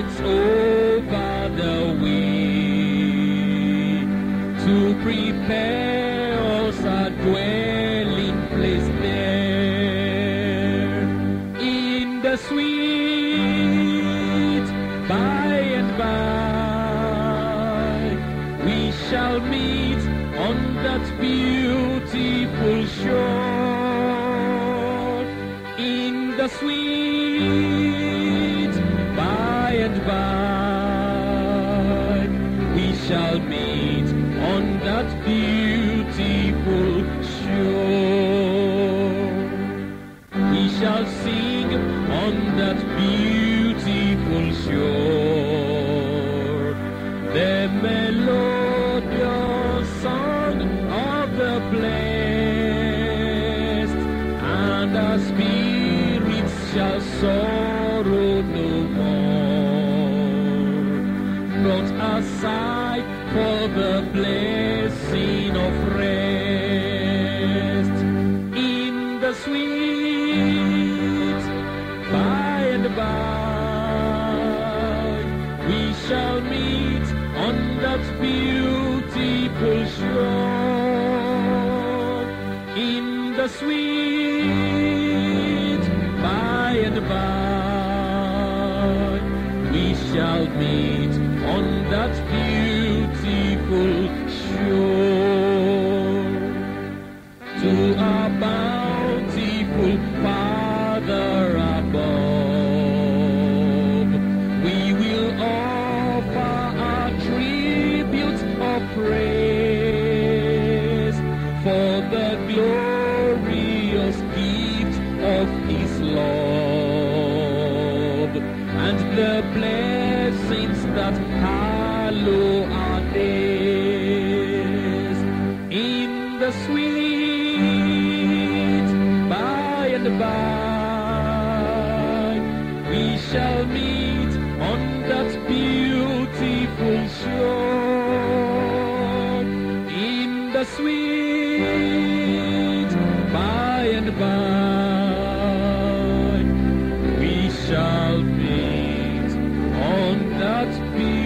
shepherds over the way to prepare us a dwelling place there in the sweet by and by. We shall meet on that beautiful shore in the sweet by and by. We shall meet on that beautiful shore. We shall sing on that beautiful shore the melodious song of the blessed, and our spirits shall sorrow no more. Not aside for the blessing of rest in the sweet by and by. We shall meet on that beautiful shore in the sweet by and by. We shall meet on that beautiful shore. To our bountiful Father above, we will offer our tribute of praise for the glorious gift of His love and the blessings that hallow our days in the sweet by and by. We shall meet on that beautiful shore in the sweet by and by. We shall meet on that beautiful